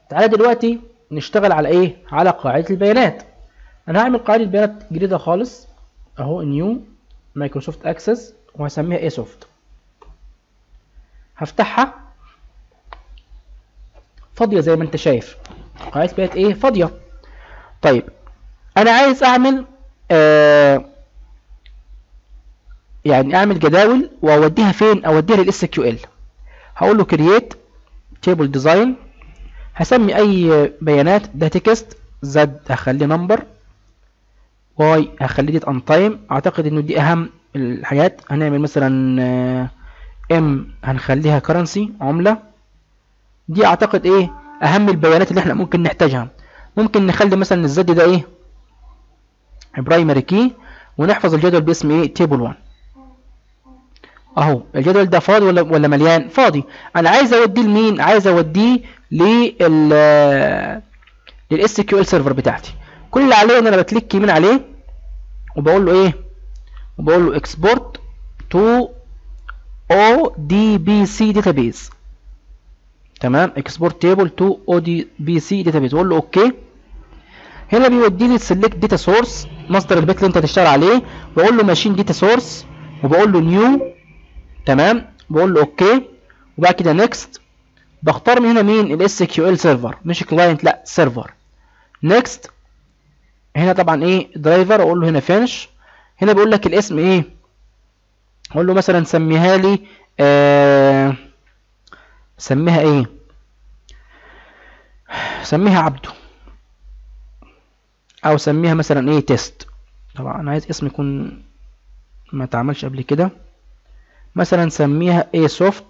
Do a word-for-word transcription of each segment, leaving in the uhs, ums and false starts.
تعالى دلوقتي نشتغل على ايه؟ على قاعدة البيانات. انا هعمل قاعدة بيانات جديدة خالص اهو، نيو مايكروسوفت اكسس، وهسميها ايه سوفت. هفتحها فاضية زي ما انت شايف، قاعدة بيانات ايه؟ فاضية. طيب انا عايز اعمل آه يعني اعمل جداول واوديها فين؟ اوديها للاس كيو ال. هقول له كرييت تيبل ديزاين، هسمي اي بيانات، ده تكست، زد هخليه نمبر، واي هخليه ديت ان تايم، اعتقد انه دي اهم الحاجات. هنعمل مثلا ام هنخليها كرنسي عملة، دي اعتقد ايه اهم البيانات اللي احنا ممكن نحتاجها. ممكن نخلي مثلا الزد ده ايه؟ برايمري كي، ونحفظ الجدول باسم ايه؟ تيبل واحد. اهو الجدول ده فاضي ولا ولا مليان؟ فاضي. انا عايز اوديه لمين؟ عايز اوديه لل للاس كيو ال سيرفر بتاعتي. كل اللي عليه ان انا بكليك يمين عليه وبقول له ايه؟ وبقول له اكسبورت تو او دي بي سي داتابيز. تمام، اكسبورت تيبل تو او دي بي سي داتابيز، واقول له اوكي. هنا بيودي لي سيلكت داتا سورس، مصدر البيت اللي انت هتشتغل عليه، بقول له ماشين داتا سورس، وبقول له نيو. تمام، بقول له اوكي، وبعد كده نيكست. بختار من هنا مين؟ الاس كيو ال سيرفر، مش كلاينت، لا سيرفر. نيكست. هنا طبعا ايه؟ درايفر، اقول له هنا فينش. هنا بيقول لك الاسم ايه؟ اقول له مثلا سميها لي آه سميها ايه؟ سميها عبده، او سميها مثلا ايه؟ تيست. طبعا انا عايز اسم يكون ما اتعملش قبل كده، مثلا سميها ايه سوفت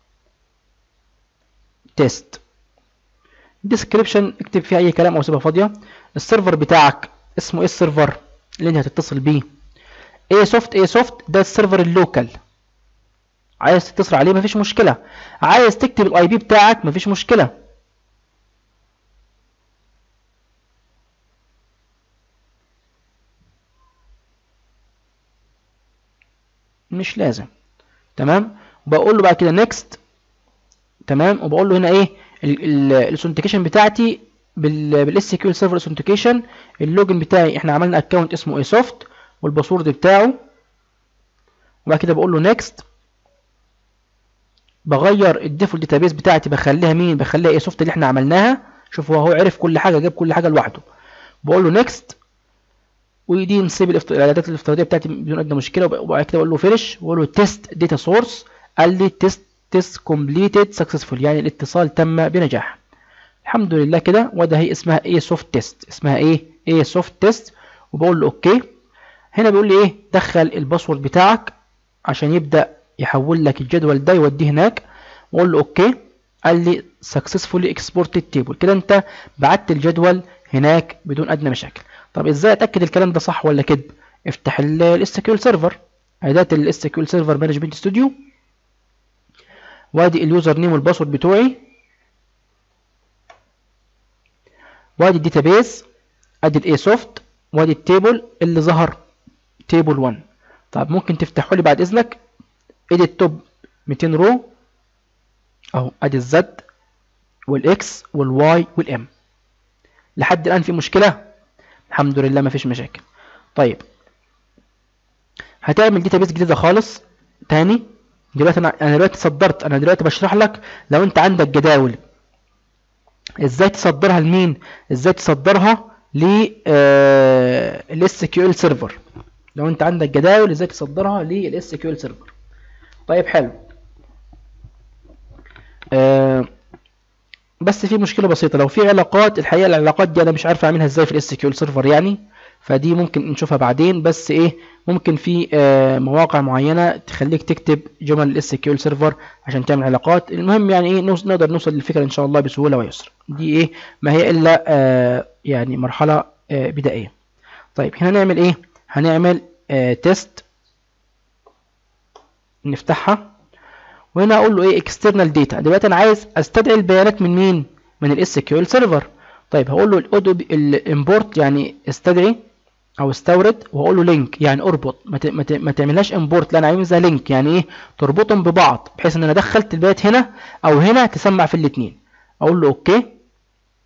تيست. ديسكريبشن اكتب فيها اي كلام او سيبها فاضيه. السيرفر بتاعك اسمه ايه؟ السيرفر اللي انت هتتصل بيه ايه سوفت. ايه سوفت ده السيرفر اللوكال، عايز تتصل عليه مفيش مشكله، عايز تكتب الاي بي بتاعك مفيش مشكله. مش لازم. تمام، بقول له بعد كده نيكست. تمام، وبقول له هنا ايه؟ الاثنتيكيشن بتاعتي بالاس كيو ال سيرفر اثنتيكيشن. اللوجن بتاعي احنا عملنا اكونت اسمه ايه سوفت، والباسورد بتاعه. وبعد كده بقول له نيكست. بغير الديفولت داتابيس بتاعتي، بخليها مين؟ بخليها ايه سوفت اللي احنا عملناها. شوف هو عرف كل حاجه، جاب كل حاجه لوحده. بقول له نيكست، ودي نسيب الاعدادات الافتراضيه بتاعتي بدون ادنى مشكله. وبعد كده بقول له فينش، واقول له تيست داتا سورس. قال لي تيست تيست كومبليتد سكسسفول، يعني الاتصال تم بنجاح. الحمد لله كده. وده هي اسمها ايه سوفت تيست، اسمها ايه؟ ايه سوفت تيست. وبقول له اوكي. هنا بيقول لي ايه؟ دخل الباسورد بتاعك عشان يبدا يحول لك الجدول ده يوديه هناك. واقول له اوكي. قال لي successfully exported table، كده انت بعت الجدول هناك بدون ادنى مشاكل. طب ازاي اتاكد الكلام ده صح ولا كده؟ افتح الاس كيو ال سيرفر، اداه الاس كيو ال سيرفر مانجمنت ستوديو، وادي اليوزر نيم والباسورد بتوعي، وادي الداتابيز، ادي الاي سوفت، وادي التيبل اللي ظهر تيبل واحد. طب ممكن تفتحوا لي بعد اذنك اديت توب مئتين رو اهو، ادي الزد والاكس والواي والام. لحد الان في مشكله؟ الحمد لله مفيش مشاكل. طيب هتعمل داتابيس جديده خالص تاني. دلوقتي انا انا دلوقتي صدرت، انا دلوقتي بشرح لك لو انت عندك جداول ازاي تصدرها لمين؟ ازاي تصدرها ل الاس كيو ال سيرفر. لو انت عندك جداول ازاي تصدرها للاس كيو ال سيرفر. طيب حلو. آه بس في مشكله بسيطه، لو في علاقات، الحقيقه العلاقات دي انا مش عارف اعملها ازاي في الاس كيو ال سيرفر يعني، فدي ممكن نشوفها بعدين. بس ايه، ممكن في آه مواقع معينه تخليك تكتب جمل الاس كيو ال سيرفر عشان تعمل علاقات. المهم يعني ايه، نوص نقدر نوصل للفكره ان شاء الله بسهوله ويسر. دي ايه، ما هي الا آه يعني مرحله آه بدائيه. طيب هنا نعمل ايه؟ هنعمل آه تيست، نفتحها، وهنا اقول له ايه؟ اكسترنال داتا. دلوقتي انا عايز استدعي البيانات من مين؟ من الاس كيو ال سيرفر. طيب هقول له الامبورت يعني استدعي او استورد، وهقول له لينك يعني اربط. ما, ت... ما, ت... ما تعملهاش امبورت، لا انا عايزها لينك، يعني ايه؟ تربطهم ببعض بحيث ان انا دخلت البيانات هنا او هنا تسمع في الاثنين. اقول له اوكي.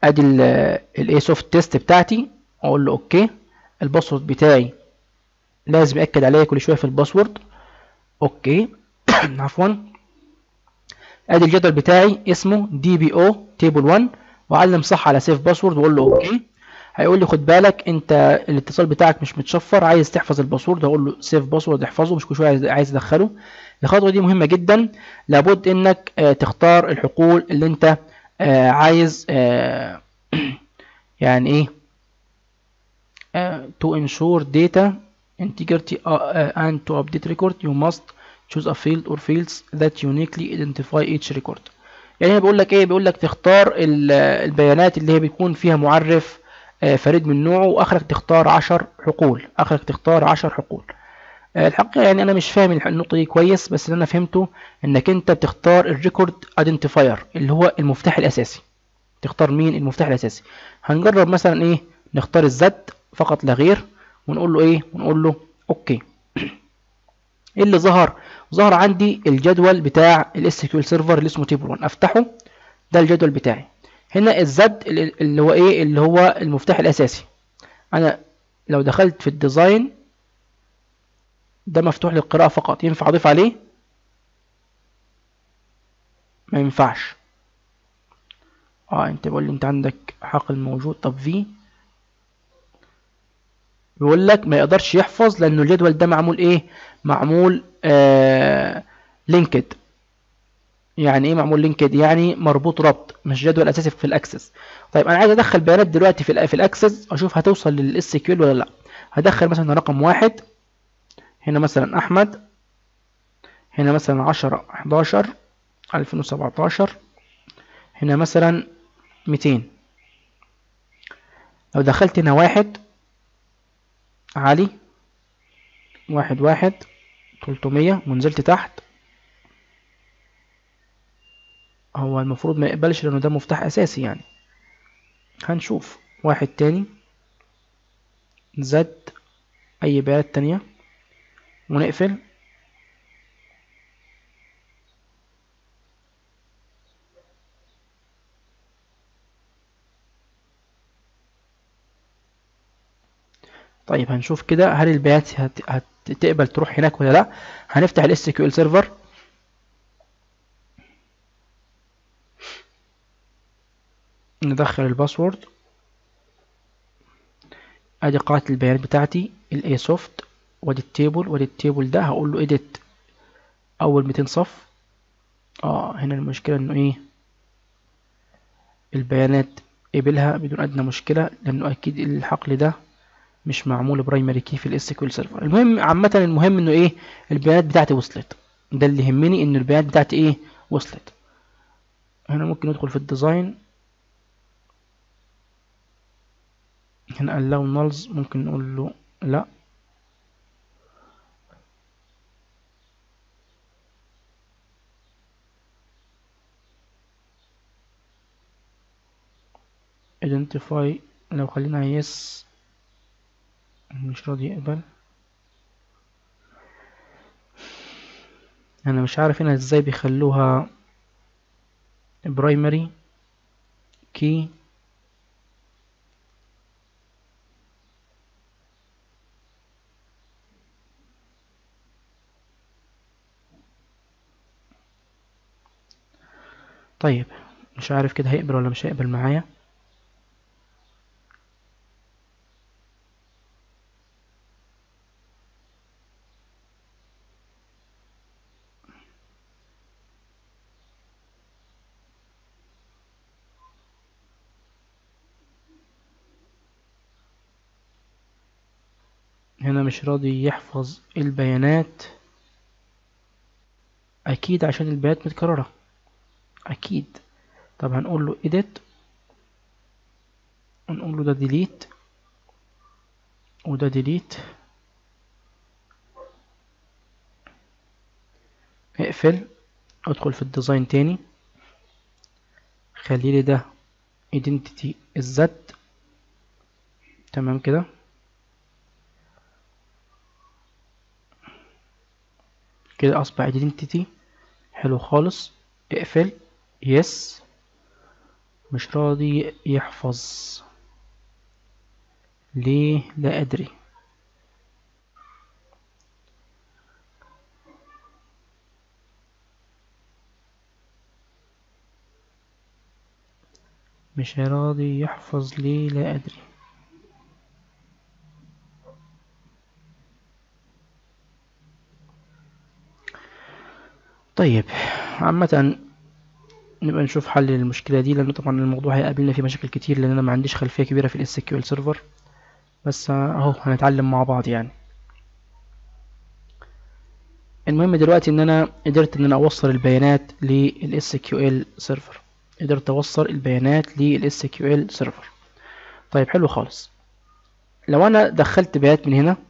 ادي الاي سوفت تيست بتاعتي، اقول له اوكي. الباسورد بتاعي لازم اكد عليه كل شويه في الباسورد، اوكي. عفوا. ادي الجدول بتاعي اسمه دي بي او تيبل واحد، واعلم صح على سيف باسورد واقول له اوكي. هيقول لي خد بالك انت الاتصال بتاعك مش متشفر، عايز تحفظ الباسورد، هقول له سيف باسورد احفظه، مش كل شويه عايز عايز ادخله. الخطوه دي مهمه جدا، لابد انك آه تختار الحقول اللي انت آه عايز آه يعني ايه آه to ensure data integrity uh, and to update record you must choose a field or fields that uniquely identify each record. يعني بيقول لك ايه، بيقول لك تختار البيانات اللي هي بيكون فيها معرف فريد من نوعه، واخرك تختار عشر حقول، اخرك تختار عشر حقول. الحقيقه يعني انا مش فاهم النقطه دي كويس، بس اللي انا فهمته انك انت بتختار الريكورد ايدنتيفاير اللي هو المفتاح الاساسي. تختار مين؟ المفتاح الاساسي. هنجرب مثلا ايه، نختار الزد فقط لا غير، ونقول له ايه، ونقول له اوكي. ايه اللي ظهر؟ ظهر عندي الجدول بتاع الاس كيو ال سيرفر اللي اسمه تيبل واحد، افتحه. ده الجدول بتاعي. هنا الزد اللي هو ايه، اللي هو المفتاح الاساسي. انا لو دخلت في الديزاين ده مفتوح للقراءة فقط، ينفع اضيف عليه؟ ما ينفعش. اه انت بيقول لي انت عندك حقل موجود. طب في بيقول لك ما يقدرش يحفظ لانه الجدول ده معمول ايه، معمول آه لينكد. يعني ايه معمول لينكد؟ يعني مربوط ربط، مش جدول اساسي في الاكسس. طيب انا عايز ادخل بيانات دلوقتي في في الاكسس، اشوف هتوصل للاس كيو ال ولا لا. هدخل مثلا رقم واحد، هنا مثلا احمد، هنا مثلا عشرة حداشر ألفين وسبعتاشر، هنا مثلا ميتين. لو دخلت هنا واحد علي، واحد واحد تلتمية، ونزلت تحت، هو المفروض ما يقبلش لانه ده مفتاح اساسي يعني. هنشوف واحد تاني، زد اي بيانات تانية، ونقفل. طيب هنشوف كده هل البيانات هتقبل تروح هناك ولا لا. هنفتح الاس كيو ال سيرفر، ندخل الباسورد. ادي قاعدة البيانات بتاعتي الاي سوفت، وادي التيبل، وادي التيبل ده. هقول له edit اول ميتين صف. اه هنا المشكلة انه ايه، البيانات قبلها بدون ادنى مشكلة، لانه اكيد الحقل ده مش معمول برايمري كي في الاس كيو ال سيرفر. المهم عامة، المهم انه ايه، البيانات بتاعتي وصلت. ده اللي يهمني، ان البيانات بتاعتي ايه، وصلت. هنا ممكن ندخل في الديزاين، هنا allow nulls ممكن نقول له لا. identify لو خلينا yes مش راضي يقبل. انا مش عارف هنا ازاي بيخلوها primary key. طيب مش عارف كده هيقبل ولا مش هيقبل معايا. هنا مش راضي يحفظ البيانات، اكيد عشان البيانات متكررة اكيد. طب هنقول له edit، ونقول له ده delete وده delete. اقفل، ادخل في الديزاين تاني، خلي لي ده identity الزد. تمام كده. كده اصبح identity حلو خالص. اقفل yes، مش راضي يحفظ ليه؟ لا أدري. مش راضي يحفظ ليه؟ لا أدري. طيب عامة نبقى نشوف حل للمشكلة دي، لأن طبعا الموضوع هيقابلنا فيه مشاكل كتير، لأن أنا ما عنديش خلفية كبيرة في ال إس كيو إل Server، بس أهو هنتعلم مع بعض يعني. المهم دلوقتي إن أنا قدرت إن أنا أوصل البيانات لل إس كيو إل Server، قدرت أوصل البيانات لل إس كيو إل Server. طيب حلو خالص. لو أنا دخلت بيانات من هنا،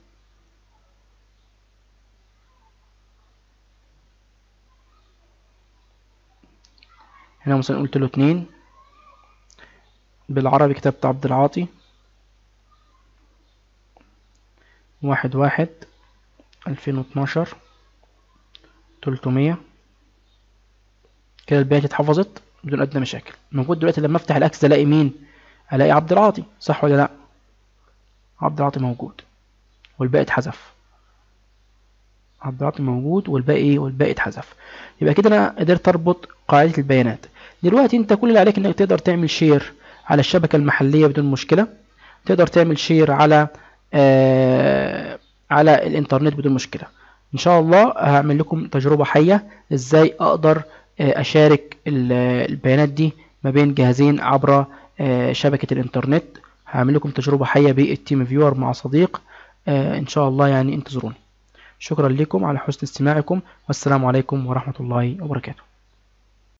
هنا مثلا قلت له اتنين، بالعربي كتبت عبد العاطي، واحد واحد ألفين واتناشر تلتمية، كده البيانات اتحفظت بدون أدنى مشاكل. المفروض دلوقتي لما أفتح الأكسس ألاقي مين؟ ألاقي عبد العاطي، صح ولا لأ؟ عبد العاطي موجود والباقي اتحذف. عبد العاطي موجود والباقي ايه؟ والباقي اتحذف. يبقى كده أنا قدرت أربط قاعدة البيانات. دلوقتي أنت كل اللي عليك إنك تقدر تعمل شير على الشبكة المحلية بدون مشكلة، تقدر تعمل شير على آه على الإنترنت بدون مشكلة. إن شاء الله هعمل لكم تجربة حية إزاي أقدر آه أشارك البيانات دي ما بين جهازين عبر آه شبكة الإنترنت. هعمل لكم تجربة حية بالتيم فيور مع صديق، آه إن شاء الله يعني انتظروني. شكرا لكم على حسن استماعكم، والسلام عليكم ورحمة الله وبركاته.